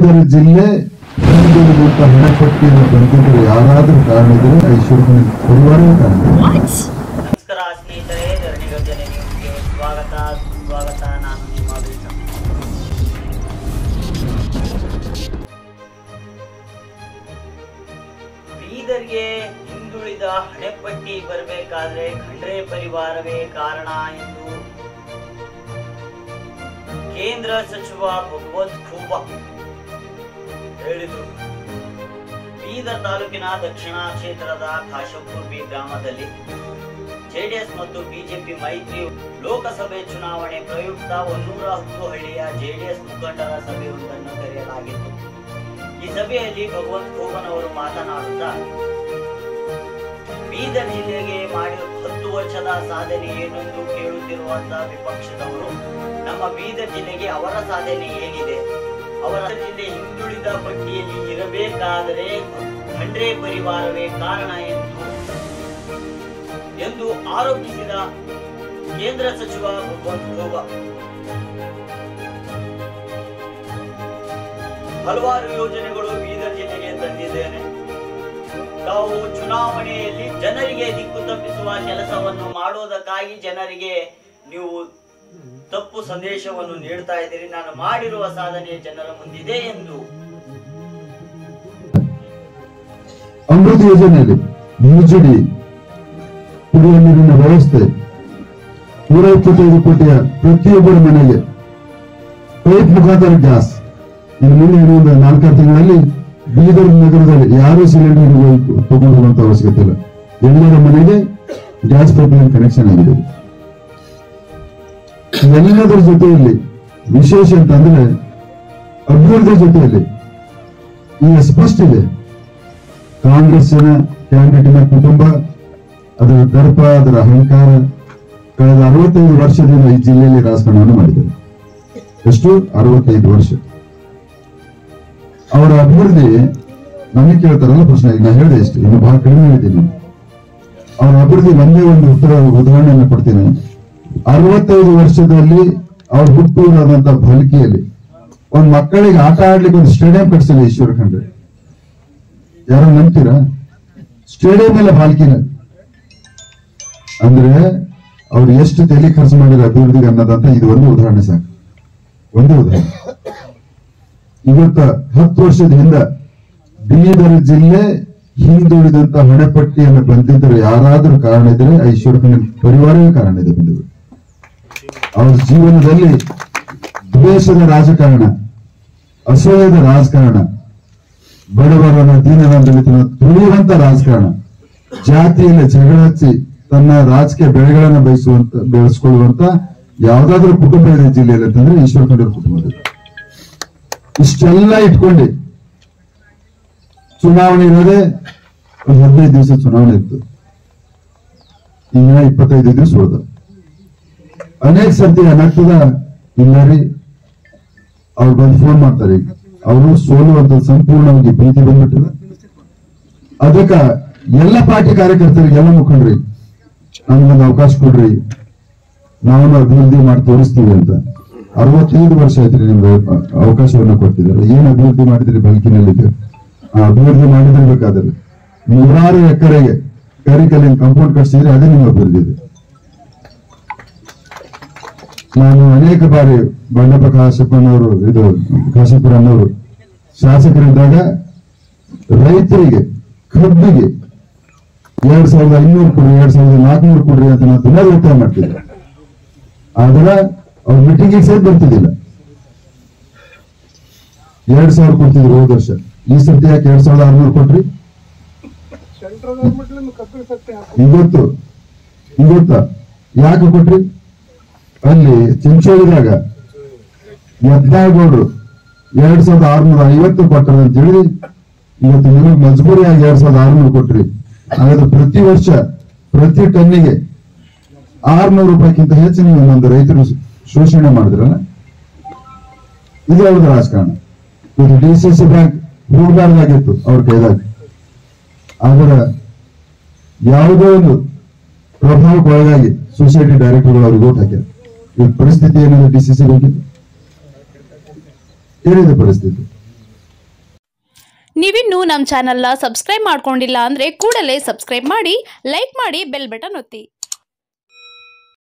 ಬೀದರ್ ಜಿಲ್ಲೆ ಹಿಂದುಳಿದಂತ ಹಣಪಟ್ಟಿಯನ್ನು ಬಂದಿದ್ದರೆ ಯಾರಾದರೂ ಕಾರಣ ಇದ್ರೆ ಐಶ್ವರ್ಯ ಪರಿವಾರವೇ ಕಾರಣ. ನಮಸ್ಕಾರ ಸ್ನೇಹಿತರೆ, ಧರಣಿ ಗರ್ಜನೆ ನ್ಯೂಸ್ಗೆ ಸ್ವಾಗತ. ನಾನು ನಿಮ್ಮ ಬೀದರ್ಗೆ ಹಿಂದುಳಿದ ಹಣೆಪಟ್ಟಿ ಬರಬೇಕಾದ್ರೆ ಖಂಡ್ರೆ ಪರಿವಾರವೇ ಕಾರಣ ಎಂದು ಕೇಂದ್ರ ಸಚಿವ ಭಗವಂತ್ ಖೂಬಾ ಹೇಳಿದರು. ಬೀದರ್ ತಾಲೂಕಿನ ದಕ್ಷಿಣ ಕ್ಷೇತ್ರದ ಕಾಶಂಪುರ್ ಬಿ ಗ್ರಾಮದಲ್ಲಿ ಜೆಡಿಎಸ್ ಮತ್ತು ಬಿಜೆಪಿ ಮೈತ್ರಿ ಲೋಕಸಭೆ ಚುನಾವಣೆ ಪ್ರಯುಕ್ತ 110 ಹಳ್ಳಿಯ ಜೆಡಿಎಸ್ ಮುಖಂಡರ ಸಭೆಯೊಂದನ್ನು ಕರೆಯಲಾಗಿತ್ತು. ಈ ಸಭೆಯಲ್ಲಿ ಭಗವಂತ್ ಖೂಬನ್ ಅವರು ಮಾತನಾಡುತ್ತಾ, ಬೀದರ್ ಜಿಲ್ಲೆಗೆ ಮಾಡಿದ 10 ವರ್ಷದ ಸಾಧನೆ ಏನೆಂದು ಕೇಳುತ್ತಿರುವಂತಹ ವಿಪಕ್ಷದವರು ನಮ್ಮ ಬೀದರ್ ಜಿಲ್ಲೆಗೆ ಅವರ ಸಾಧನೆ ಏನಿದೆ, ಅವರ ಜಿಲ್ಲೆ ಹಿಂದುಳಿದ ಪಟ್ಟಿಯಲ್ಲಿ ಇರಬೇಕಾದರೆ ಖಂಡ್ರೆ ಪರಿವಾರವೇ ಕಾರಣ ಎಂದು ಆರೋಪಿಸಿದ ಕೇಂದ್ರ ಸಚಿವ ಭಗವಂತ್ ಖೂಬಾ ಹಲವಾರು ಯೋಜನೆಗಳು ಬೀದರ್ ಜಿಲ್ಲೆಗೆ ತಂದಿದ್ದೇನೆ. ತಾವು ಚುನಾವಣೆಯಲ್ಲಿ ಜನರಿಗೆ ದಿಕ್ಕು ತಪ್ಪಿಸುವ ಕೆಲಸವನ್ನು ಮಾಡೋದಕ್ಕಾಗಿ ಜನರಿಗೆ ನೀವು ತಪ್ಪು ಸಂದೇಶವನ್ನು ನೀಡ್ತಾ ಇದ್ದೀರಿ. ನಾನು ಮಾಡಿರುವ ಸಾಧನೆ ಜನರ ಮುಂದಿದೆ ಎಂದು ಅಮೃತ ಯೋಜನೆಯಲ್ಲಿ ಯುಜಿಡಿ ಕುಡಿಯುವ ನೀರಿನ ವ್ಯವಸ್ಥೆ 125 ಕೋಟಿಯ ಪ್ರತಿಯೊಬ್ಬರ ಮನೆಗೆ ಪೈಪ್ ಮುಖಾಂತರ ಗ್ಯಾಸ್. ಇನ್ನು ಮುಂದೆ ಇನ್ನೊಂದು 4-6 ತಿಂಗಳಲ್ಲಿ ಬೀದರ್ ನಗರದಲ್ಲಿ ಯಾರೂ ಸಿಲಿಂಡರ್ ತಗೊಂಡುವಂತ ಅವಶ್ಯಕತೆ ಇಲ್ಲ. ಎಲ್ಲರ ಮನೆಗೆ ಗ್ಯಾಸ್ ಪೈಪ್ಲೈನ್ ಕನೆಕ್ಷನ್ ಆಗಿದೆ. ಎಲ್ಲದರ ಜೊತೆಯಲ್ಲಿ ವಿಶೇಷ ಅಂತಂದ್ರೆ ಅಭಿವೃದ್ಧಿ ಜೊತೆಯಲ್ಲಿ ಈಗ ಸ್ಪಷ್ಟ ಇದೆ, ಕಾಂಗ್ರೆಸ್ಸಿನ ಕ್ಯಾಂಡಿಡೇಟಿನ ಕುಟುಂಬ, ಅದರ ದರ್ಪ, ಅದರ ಅಹಂಕಾರ ಕಳೆದ 65 ವರ್ಷದಿಂದ ಈ ಜಿಲ್ಲೆಯಲ್ಲಿ ರಾಜಕಾರಣವನ್ನು ಮಾಡಿದ್ದಾರೆ. ಎಷ್ಟು? 65 ವರ್ಷ. ಅವರ ಅಭಿವೃದ್ಧಿ ನಮಗೆ ಕೇಳ್ತಾರಲ್ಲ ಪ್ರಶ್ನೆ, ಈಗ ನಾ ಹೇಳಿದೆ ಇಷ್ಟು, ಇನ್ನು ಬಹಳ ಕಡಿಮೆ ಹೇಳಿದ್ದೀನಿ. ಅವರ ಅಭಿವೃದ್ಧಿ ಒಂದೇ ಒಂದು ಉದಾಹರಣೆಯನ್ನು ಕೊಡ್ತೀನಿ. 65 ವರ್ಷದಲ್ಲಿ ಅವ್ರ ಹುಟ್ಟೂರಾದಂತ ಬಲ್ಕಿಯಲ್ಲಿ ಒಂದ್ ಮಕ್ಕಳಿಗೆ ಆಟ ಆಡ್ಲಿಕ್ಕೆ ಒಂದು ಸ್ಟೇಡಿಯಂ ಕಟ್ಸಿಲ್ಲ ಈಶ್ವರ ಖಂಡ್ರೆ. ಯಾರು ನಂಬ್ತೀರಾ? ಸ್ಟೇಡಿಯಂ ಎಲ್ಲ ಬಾಲ್ಕಿನಲ್ಲಿ. ಅಂದ್ರೆ ಅವ್ರು ಎಷ್ಟು ತೆಲಿ ಖರ್ಚು ಮಾಡಿರೋ ಅಭಿವೃದ್ಧಿಗೆ ಅನ್ನೋದಂತ ಇದು ಒಂದು ಉದಾಹರಣೆ ಸಾಕು, ಒಂದು ಉದಾಹರಣೆ. ಇವತ್ತ 10 ವರ್ಷದ ಹಿಂದ ಬೀದರ್ ಜಿಲ್ಲೆ ಹಿಂದುಳಿದಂತ ಹಣೆಪಟ್ಟಿಯನ್ನು ಬಂದಿದ್ದರೆ ಯಾರಾದ್ರೂ ಕಾರಣ ಇದ್ರೆ ಐಶ್ವರ್ಯ ಪರಿವಾರವೇ ಕಾರಣ ಇದೆ. ಬಂದಿದ್ರು ಅವ್ರ ಜೀವನದಲ್ಲಿ ದ್ವೇಷದ ರಾಜಕಾರಣ, ಅಸಹ್ಯದ ರಾಜಕಾರಣ, ಬಡವರನ್ನ ದೀನರ ದಲಿತನ ತುಳಿಯುವಂತ ರಾಜಕಾರಣ, ಜಾತಿಯಲ್ಲಿ ಜಗಳ ಹಚ್ಚಿ ತನ್ನ ರಾಜಕೀಯ ಬೆಳೆಗಳನ್ನ ಬೆಳೆಸ್ಕೊಳ್ಳುವಂತ ಯಾವ್ದಾದ್ರೂ ಕುಟುಂಬ ಇದೆ ಜಿಲ್ಲೆಯಲ್ಲಿ ಅಂತಂದ್ರೆ ಈಶ್ವರ ಖಂಡ್ರೆ ಕುಟುಂಬದಲ್ಲಿ. ಇಷ್ಟೆಲ್ಲ ಇಟ್ಕೊಂಡು ಚುನಾವಣೆ ಇರೋದೇ ಒಂದು 15 ದಿವಸ ಚುನಾವಣೆ ಇತ್ತು. ಈಗ 25 ದಿವಸ ಉಳಿದ. ಅನೇಕ ಸರ್ತಿ ಏನಾಗ್ತದ, ಇಲ್ಲ ರೀ ಅವ್ರು ಬಂದು ಫೋನ್ ಮಾಡ್ತಾರೆ, ಅವರು ಸೋಲುವಂತ ಸಂಪೂರ್ಣವಾಗಿ ಭೀತಿ ಬಂದ್ಬಿಟ್ಟಿದೆ. ಅದಕ್ಕ ಎಲ್ಲ ಪಾರ್ಟಿ ಕಾರ್ಯಕರ್ತರಿಗೆ, ಎಲ್ಲ ಮುಖಂಡ್ರಿ, ನಮ್ಗೊಂದು ಅವಕಾಶ ಕೊಡ್ರಿ, ನಾವು ಅಭಿವೃದ್ಧಿ ಮಾಡಿ ತೋರಿಸ್ತೀವಿ ಅಂತ. 65 ವರ್ಷ ಆಯ್ತ್ರಿ ನಿಮ್ಗೆ ಅವಕಾಶವನ್ನ ಕೊಡ್ತಿದ್ದಾರೆ. ಏನ್ ಅಭಿವೃದ್ಧಿ ಮಾಡಿದ್ರಿ ಬಲ್ಕಿನಲ್ಲಿ? ಆ ಅಭಿವೃದ್ಧಿ ಮಾಡಿದಿರ್ಬೇಕಾದ್ರೆ 100 ಎಕರೆಗೆ ಕರಿಕಲ್ಲಿನ ಕಾಂಪೌಂಡ್ ಕಟ್ಸಿದ್ರೆ ಅದೇ ನಿಮ್ಮ ಅಭಿವೃದ್ಧಿ ಇದೆ. ನಾನು ಅನೇಕ ಬಾರಿ ಬಂಡಪ್ಪ ಕಾಶಪ್ಪನವರು, ಇದು ಕಾಶಿಪುರನ್ನವರು ಶಾಸಕರಿದ್ದಾಗ ರೈತರಿಗೆ ಕಬ್ಬಿಗೆ 2500 ಕೊಡ್ರಿ, 2400 ಕೊಡ್ರಿ ಅಂತ ನಾನು ತುಂಬಾ ಒತ್ತಾಯ ಮಾಡ್ತಿದ್ದೆ. ಆದ್ರೆ ಅವ್ರ ಮೀಟಿಂಗಿಗೆ ಸಹ ಬರ್ತಿದ್ದಿಲ್ಲ. 2000 ಕೊಡ್ತಿದ್ರು ಹೋದ ವರ್ಷ. ಈ ಸರ್ತಿ ಯಾಕೆ 2600 ಕೊಟ್ರಿ? ಇವತ್ತ ಯಾಕೆ ಕೊಟ್ರಿ? ಅಲ್ಲಿ ಚಿಂಚೋಳಿದಾಗ ಯತ್ನಾಳಗೌಡರು 2650 ಕೊಟ್ಟರು ಅಂತ ಹೇಳಿ ಇವತ್ತು ನಿಮಗೆ ಮಜಬೂರಿಯಾಗಿ 2600 ಕೊಟ್ರಿ. ಹಾಗಾದ್ರೆ ಪ್ರತಿ ವರ್ಷ ಪ್ರತಿ ಟನ್ನಿಗೆ 600 ರೂಪಾಯಿಗಿಂತ ಹೆಚ್ಚು ನೀವು ಒಂದೊಂದು ರೈತರು ಶೋಷಣೆ ಮಾಡಿದ್ರಲ್ಲ, ಇದು ಅವ್ರದ್ದು ರಾಜಕಾರಣ. ಇವತ್ತು DCC ಬ್ಯಾಂಕ್ ಹೋಗಬಾರ್ದಾಗಿತ್ತು ಅವ್ರ ಕೈದಾಗ. ಆದ್ರೆ ಯಾವುದೋ ಒಂದು ಪ್ರಭಾವಕ್ಕೆ ಒಳಗಾಗಿ ಸೊಸೈಟಿ ಡೈರೆಕ್ಟರ್ಗಳು ಅವ್ರಿಗೆ ಓಟ್ ಹಾಕ್ಯಾರ. ಇವತ್ತು ಪರಿಸ್ಥಿತಿ ಏನಿದೆ DCC ಬ್ಯಾಂಕಿದ್ದು? ಏನಿದೆ ಪರಿಸ್ಥಿತಿ? ನೀವಿನ್ನೂ ನಮ್ಮ ಚಾನಲ್ನ ಸಬ್ಸ್ಕ್ರೈಬ್ ಮಾಡ್ಕೊಂಡಿಲ್ಲ ಅಂದರೆ ಕೂಡಲೇ ಸಬ್ಸ್ಕ್ರೈಬ್ ಮಾಡಿ, ಲೈಕ್ ಮಾಡಿ, ಬೆಲ್ ಬಟನ್ ಒತ್ತಿ.